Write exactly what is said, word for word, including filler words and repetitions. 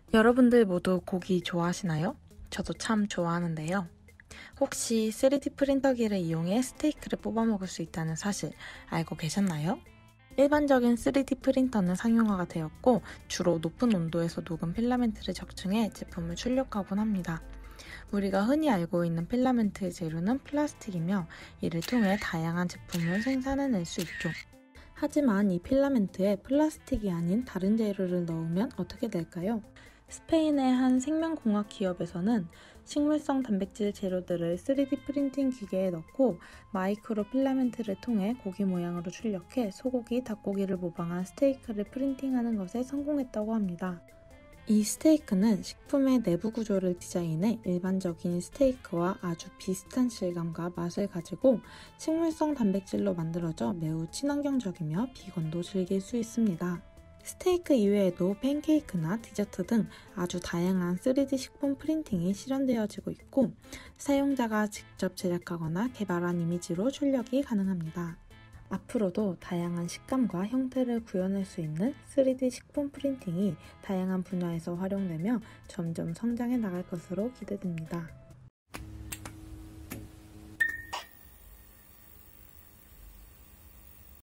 여러분들 모두 고기 좋아하시나요? 저도 참 좋아하는데요. 혹시 쓰리디 프린터기를 이용해 스테이크를 뽑아 먹을 수 있다는 사실 알고 계셨나요? 일반적인 쓰리디 프린터는 상용화가 되었고 주로 높은 온도에서 녹은 필라멘트를 적층해 제품을 출력하곤 합니다. 우리가 흔히 알고 있는 필라멘트의 재료는 플라스틱이며 이를 통해 다양한 제품을 생산해낼 수 있죠. 하지만 이 필라멘트에 플라스틱이 아닌 다른 재료를 넣으면 어떻게 될까요? 스페인의 한 생명공학 기업에서는 식물성 단백질 재료들을 쓰리디 프린팅 기계에 넣고 마이크로 필라멘트를 통해 고기 모양으로 출력해 소고기, 닭고기를 모방한 스테이크를 프린팅하는 것에 성공했다고 합니다. 이 스테이크는 식품의 내부 구조를 디자인해 일반적인 스테이크와 아주 비슷한 질감과 맛을 가지고 식물성 단백질로 만들어져 매우 친환경적이며 비건도 즐길 수 있습니다. 스테이크 이외에도 팬케이크나 디저트 등 아주 다양한 쓰리디 식품 프린팅이 실현되어지고 있고 사용자가 직접 제작하거나 개발한 이미지로 출력이 가능합니다. 앞으로도 다양한 식감과 형태를 구현할 수 있는 쓰리디 식품 프린팅이 다양한 분야에서 활용되며 점점 성장해 나갈 것으로 기대됩니다.